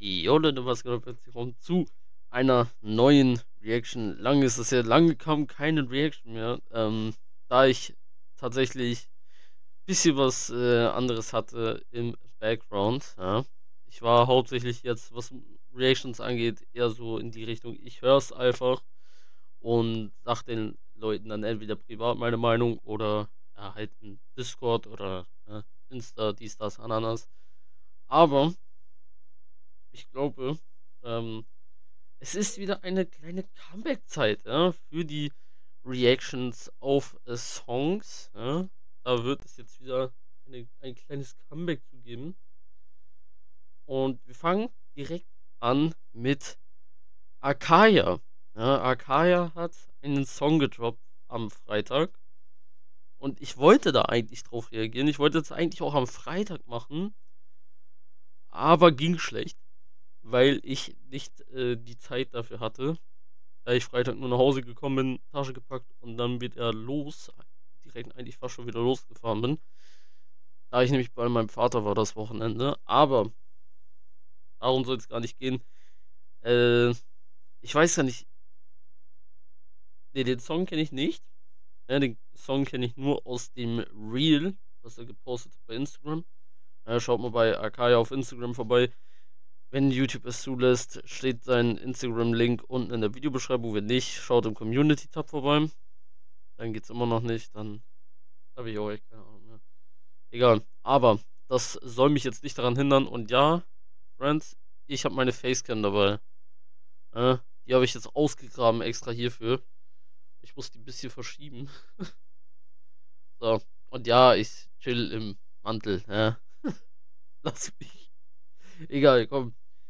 Jo Leute, was geht ab? Herzlich willkommen zu einer neuen Reaction. Lange ist es ja, lange kam keine Reaction mehr, da ich tatsächlich ein bisschen was anderes hatte im Background. Ja. Ich war hauptsächlich jetzt, was Reactions angeht, eher so in die Richtung, ich höre es einfach und sag den Leuten dann entweder privat meine Meinung oder ja, halt in Discord oder Insta, dies, das, Ananas. Aber ich glaube, ähm, es ist wieder eine kleine Comeback-Zeit, ja, für die Reactions auf Songs. Ja. Da wird es jetzt wieder ein kleines Comeback zu geben. Und wir fangen direkt an mit Akaya. Ja, Akaya hat einen Song gedroppt am Freitag. Und ich wollte da eigentlich drauf reagieren. Ich wollte es eigentlich auch am Freitag machen. Aber ging schlecht, weil ich nicht die Zeit dafür hatte. Da ich Freitag nur nach Hause gekommen bin, Tasche gepackt und dann wieder los, direkt eigentlich fast schon wieder losgefahren bin. Da ich nämlich bei meinem Vater war das Wochenende. Aber darum soll es gar nicht gehen. Äh, Ich weiß ja nicht. Ne, den Song kenne ich nicht. Ja, den Song kenne ich nur aus dem Reel, was er gepostet hat bei Instagram. Ja, schaut mal bei Akaya auf Instagram vorbei. Wenn YouTube es zulässt, steht sein Instagram-Link unten in der Videobeschreibung. Wenn nicht, schaut im Community-Tab vorbei. Dann geht's immer noch nicht. Dann habe ich auch echt keine Ahnung mehr. Egal. Aber das soll mich jetzt nicht daran hindern. Und ja, Friends, ich habe meine Facecam dabei. Äh, Die habe ich jetzt ausgegraben extra hierfür. Ich muss die ein bisschen verschieben. So. Und ja, ich chill im Mantel. Lass mich. Egal, komm.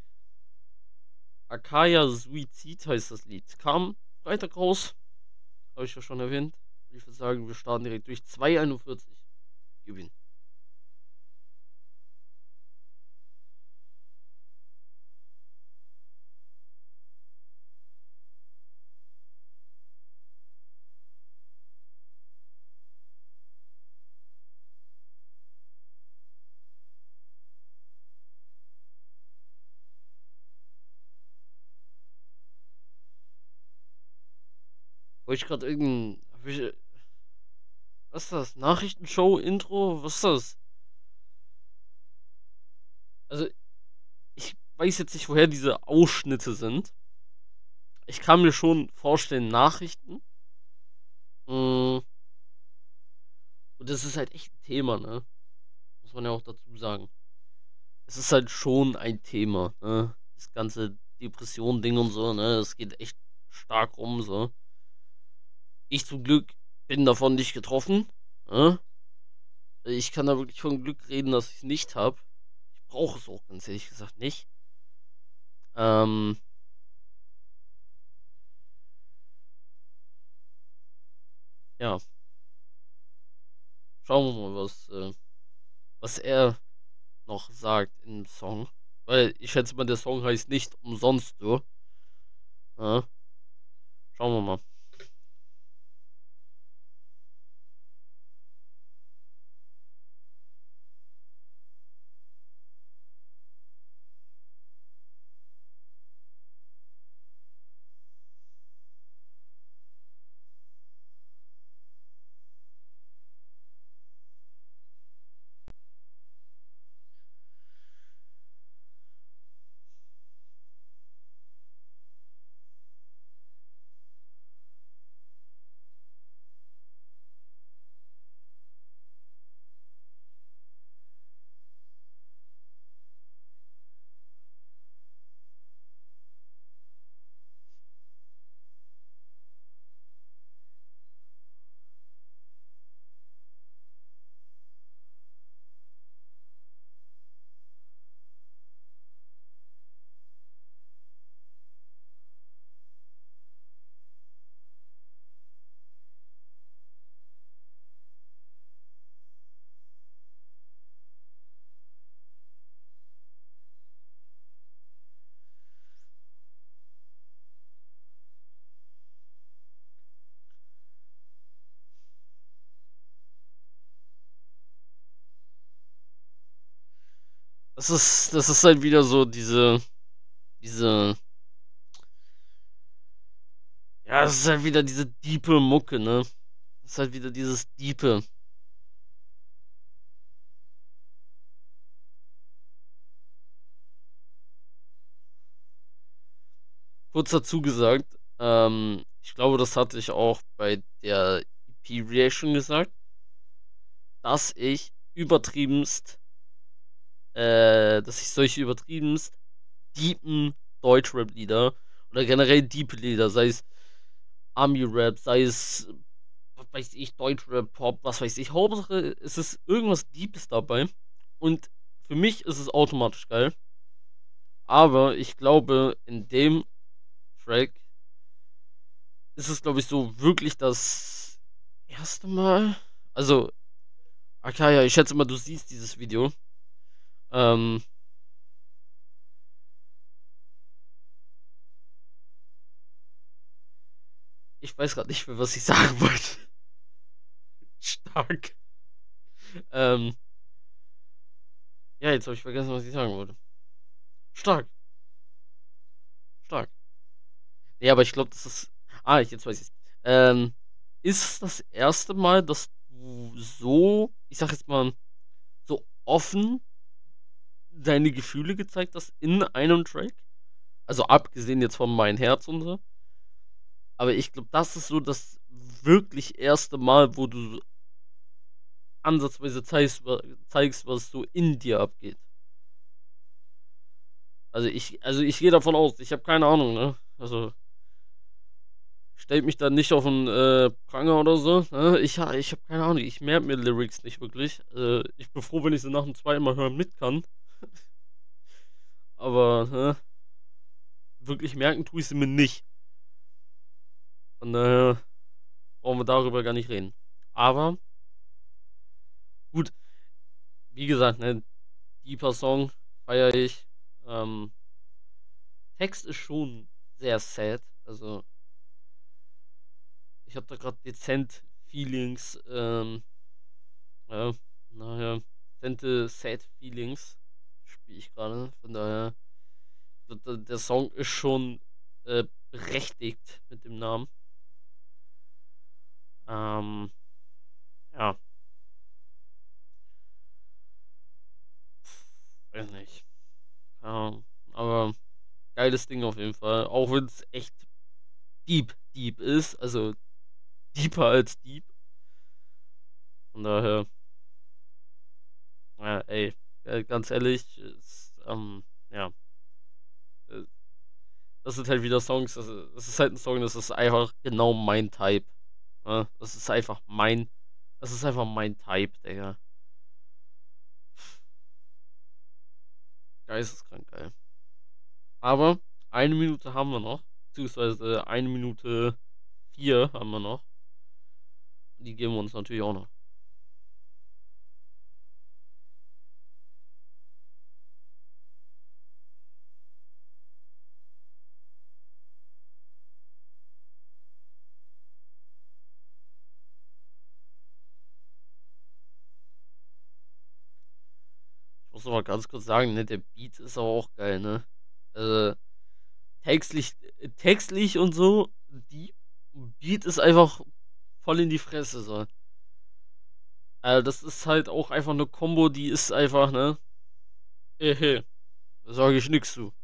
Akaya Suizid heißt das Lied. Kam Freitag raus. Habe ich ja schon erwähnt. Ich würde sagen, wir starten direkt durch 2,41. Gewinn. Wollte ich gerade irgendein. Was ist das? Nachrichtenshow, Intro? Was ist das? Also, ich weiß jetzt nicht, woher diese Ausschnitte sind. Ich kann mir schon vorstellen, Nachrichten. Mm, Und das ist halt echt ein Thema, ne? Muss man ja auch dazu sagen. Es ist halt schon ein Thema, ne? Das ganze Depression-Ding und so, ne? Es geht echt stark rum, so. Ich zum Glück bin davon nicht getroffen. Ne? Ich kann da wirklich von Glück reden, dass ich es nicht habe. Ich brauche es auch ganz ehrlich gesagt nicht. Ähm, ja, schauen wir mal, was er noch sagt im Song. Weil ich schätze mal, der Song heißt nicht umsonst so. Ja, schauen wir mal. Das ist halt wieder so diese. diese, ja, es ist halt wieder diese diepe Mucke, ne? Es ist halt wieder dieses Diepe. Kurz dazu gesagt, ich glaube, das hatte ich auch bei der EP-Reaction gesagt, dass ich dass ich solche übertriebenst deepen Deutschrap-Lieder oder generell deep Lieder, sei es Ami-Rap, sei es, was weiß ich, Deutschrap, Pop, was weiß ich, Hauptsache es ist irgendwas Deepes dabei und für mich ist es automatisch geil, aber ich glaube, in dem Track ist es, glaube ich, so wirklich das erste Mal, also, okay, ja, ich schätze mal, du siehst dieses Video, ähm, ich weiß gerade nicht mehr, was ich sagen wollte. Stark. Ähm, ja, jetzt habe ich vergessen, was ich sagen wollte. Stark, stark. Nee, aber ich glaube, das ist. Ah, jetzt weiß ich's. Ähm, ist es das erste Mal, dass du so, ich sag jetzt mal, so offen deine Gefühle gezeigt hast in einem Track? Also abgesehen jetzt von Mein Herz und so. Aber ich glaube, das ist so das wirklich erste Mal, wo du ansatzweise zeigst, was so in dir abgeht. Also ich gehe davon aus, ich habe keine Ahnung, ne? Also stellt mich da nicht auf den Pranger oder so. Ne? Ich habe keine Ahnung, ich merke mir Lyrics nicht wirklich. Ich bin froh, wenn ich sie nach dem zweiten Mal hören mit kann. Aber wirklich merken tue ich sie mir nicht. Von daher brauchen wir darüber gar nicht reden. Aber gut, wie gesagt, ne, Deeper Song feiere ich. Ähm, Text ist schon sehr sad. Also ich habe da gerade dezent Feelings. Ja, naja, dezente Sad Feelings spiele ich gerade. Von daher. Der Song ist schon berechtigt mit dem Namen. Ähm, ja, weiß nicht. Aber geiles Ding auf jeden Fall. Auch wenn es echt deep ist. Also deeper als deep. Von daher, ja, ey, ganz ehrlich, ja, äh, das sind halt wieder Songs. Das ist halt ein Song, das ist einfach genau mein Type. Ja, das ist einfach mein Type, Digga. Geisteskrank geil. Aber eine Minute haben wir noch, beziehungsweise eine Minute vier haben wir noch. Die geben wir uns natürlich auch noch. Ich muss noch mal ganz kurz sagen, ne, der Beat ist aber auch geil, ne? Also textlich und so, die Beat ist einfach voll in die Fresse, so. Also das ist halt auch einfach eine Kombo, die ist einfach, ne? Da sage ich nix zu.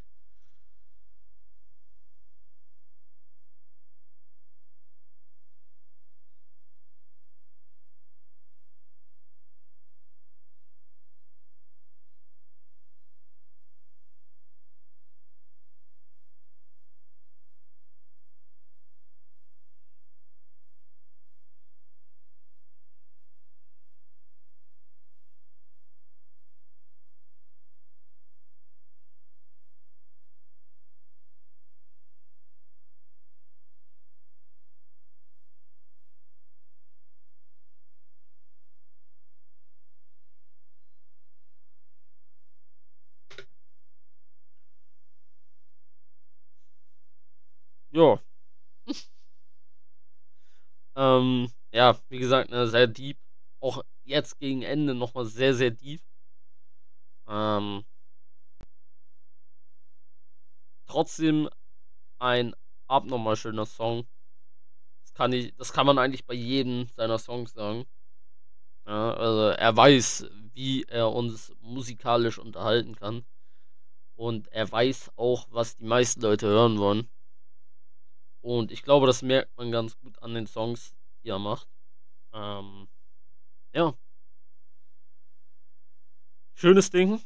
Ja, ja, wie gesagt, ne, sehr deep. Auch jetzt gegen Ende nochmal sehr, sehr deep. Ähm, trotzdem ein abnormal schöner Song. Das kann man eigentlich bei jedem seiner Songs sagen. Ja, also er weiß, wie er uns musikalisch unterhalten kann. Und er weiß auch, was die meisten Leute hören wollen. Und ich glaube, das merkt man ganz gut an den Songs, die er macht. Ähm, ja, schönes Ding.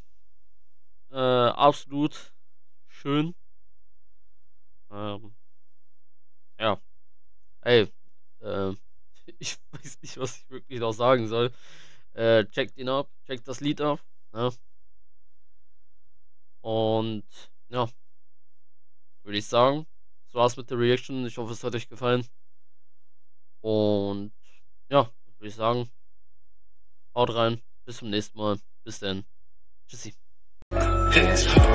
Absolut schön. Ähm, ja, ey, äh, ich weiß nicht, was ich wirklich noch sagen soll. Checkt ihn ab, checkt das Lied ab. Ja. Und ja, würde ich sagen, das war's mit der Reaction. Ich hoffe, es hat euch gefallen. Und ja, würde ich sagen, haut rein. Bis zum nächsten Mal. Bis dann. Tschüssi.